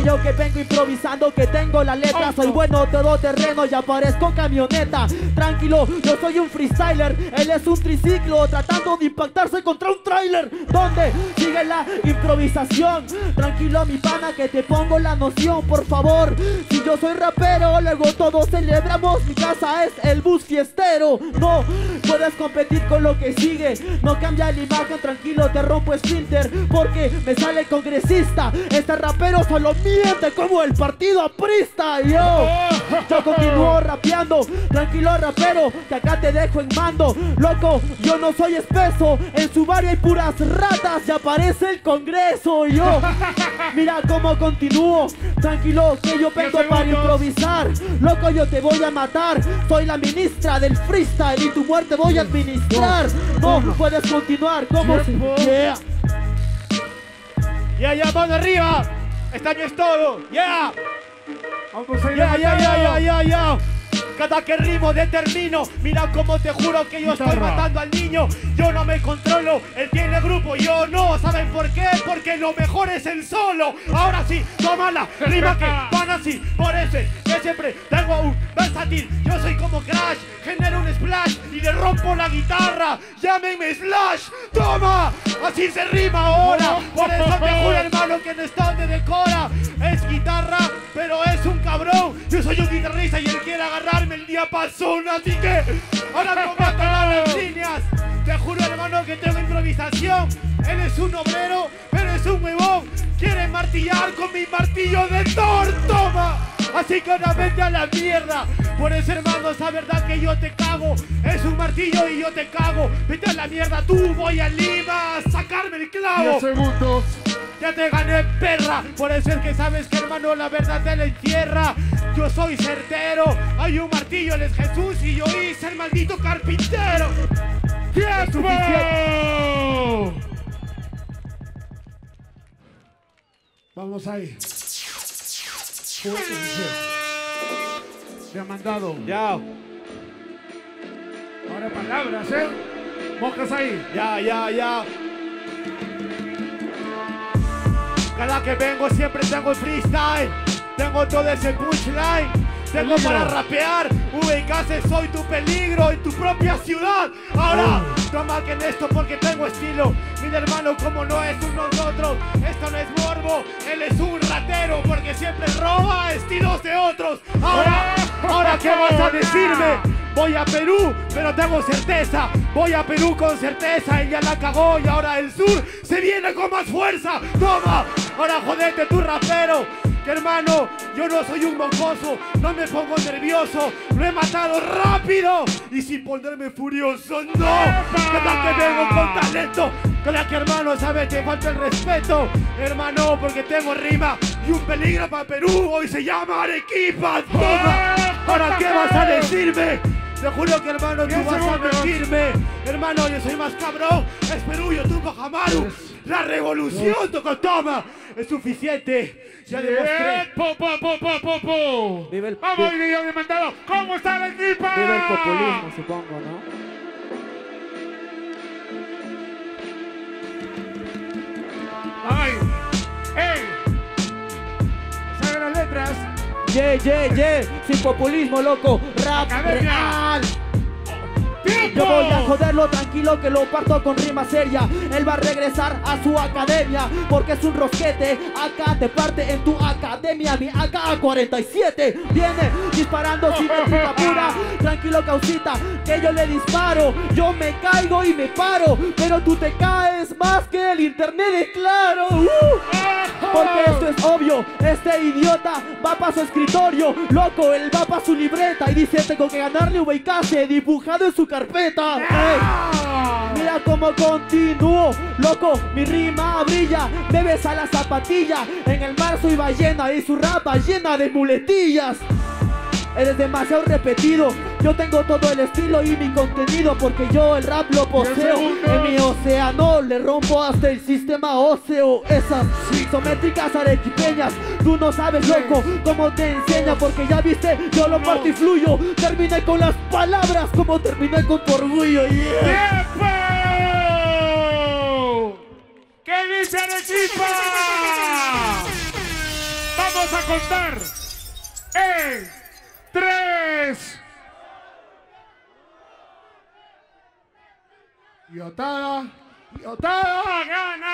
yo que vengo improvisando, que tengo la letra. Soy bueno todo terreno y aparezco camioneta. Tranquilo, yo soy un freestyler. Él es un triciclo tratando de impactarse contra un tráiler. ¿Dónde sigue la improvisación? Tranquilo mi pana que te pongo la noción, por favor. Si yo soy rapero, luego todos celebramos. Mi casa es el bus fiestero. No puedes competir con lo que sigue. No cambia la imagen, tranquilo, te rompo Splinter porque me sale congresista. Este rapero solo miente como el partido aprista. Yo continúo rapeando. Tranquilo rapero, que acá te dejo en mando. Loco, yo no soy espeso. En su barrio hay puras ratas y aparece el Congreso. Yo, mira cómo continúo. Tranquilo, que yo vengo para improvisar. Loco, yo te voy a matar. Soy la ministra del freestyle y tu muerte voy a administrar. No puedes continuar como si... Ya, mano arriba. Este año es todo. Vamos a ir. Ya. Cada que rimo determino. Mira cómo te juro que yo estoy matando al niño. Yo no me controlo, él tiene grupo, yo no. ¿Saben por qué? Porque lo mejor es el solo. Ahora sí, tómala, rima que van así. Por eso que siempre tengo un versátil. Yo soy como Crash, genero un splash y le rompo la guitarra. Llámenme Slash, toma. Así se rima ahora. Por eso te juro hermano que no está donde decora. Es guitarra, pero es un cabrón. Yo soy un guitarrista y él quiere agarrarme el diapasón. Así que ahora toma todas las líneas. Te juro hermano que tengo improvisación. Él es un obrero, pero es un huevón. Quiere martillar con mi martillo de Thor. Toma. Así que ahora vete a la mierda. Por eso hermano, esa verdad que yo te cago. Es un martillo y yo te cago. Vete a la mierda tú, voy a Lima a sacarme el clavo. 10 segundos. Ya te gané, perra. Por eso es que sabes que hermano la verdad te la entierra. Yo soy certero. Hay un martillo, él es Jesús y yo hice el maldito carpintero. ¡Tiempo! Vamos ahí. Se ha mandado. Ya. Ahora palabras, Mocas ahí. Ya. Cada que vengo siempre tengo el freestyle. Tengo todo ese punchline. Tengo para rapear. VKC, soy tu peligro en tu propia ciudad. Ahora, toma que en esto porque tengo estilo. Mi hermano como no es un nosotros. Esto no es morbo, él es un ratero porque siempre roba estilos de otros. Ahora ¿qué vas a decirme? Voy a Perú, pero tengo certeza. Voy a Perú con certeza. Ella la cagó y ahora el sur se viene con más fuerza. Toma, ahora jodete tu rapero. Que hermano, yo no soy un mocoso. No me pongo nervioso. Lo he matado rápido y sin ponerme furioso. No, cada que vengo con talento. Cada que hermano, sabes que falta el respeto. Hermano, porque tengo rima y un peligro para Perú. Hoy se llama Arequipa. Toma, ahora ¿qué vas a decirme? Te juro que hermano tú vas a mentirme. Hermano, yo soy más cabrón. Es Perú, yo tú Bajamaru. La revolución, toma. Es suficiente. Ya demostré. Vive el, Vamos, video demandado. ¿Cómo está la equipa? vive el populismo, supongo, ¿no? Ay, ey. ¿Saben las letras? Sin populismo, loco. Rap Academia. real. ¡Tiempo! Yo voy a joderlo tranquilo que lo parto con rima seria. Él va a regresar a su academia porque es un rosquete. Acá te parte en tu academia. Mi AK-47 viene disparando sin métrica pura. Tranquilo causita que yo le disparo. Yo me caigo y me paro, pero tú te caes más que el internet de Claro. Porque esto es obvio. Este idiota va para su escritorio. Loco, él va para su libreta y dice tengo que ganarle un VKC dibujado en su carpeta. Mira cómo continúo, loco, mi rima brilla. Me ves a la zapatilla. En el mar soy ballena y su rapa llena de muletillas. Eres demasiado repetido. Yo tengo todo el estilo y mi contenido porque yo el rap lo poseo. En mi océano le rompo hasta el sistema óseo. Esas isométricas arequipeñas. Tú no sabes, loco, cómo te enseña porque ya viste, yo lo parto y fluyo. Terminé con las palabras como terminé con tu orgullo. ¡Tiempo! ¿Qué dice Arequipa? ¡Vamos contar en 3. Yotada gana.